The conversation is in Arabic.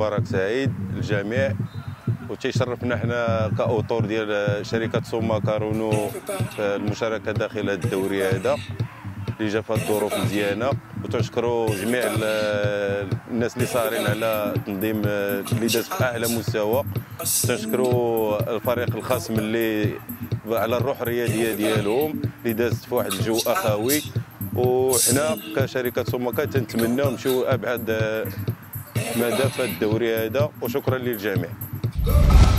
مبارك سعيد للجميع. وتيشرفنا حنا كاوتور ديال شركه سوما كارونو في المشاركه داخل هذا الدوري هذا اللي جا في الظروف مزيانه. وتنشكروا جميع الناس اللي صارين على تنظيم اللي داز في اعلى مستوى. تنشكروا الفريق الخصم اللي على الروح الرياضيه ديالهم اللي دازت في واحد الجو اخوي. وحنا كشركه سوما تنتمناو نمشيو ابعد مدى في الدوري هذا. وشكرا للجميع.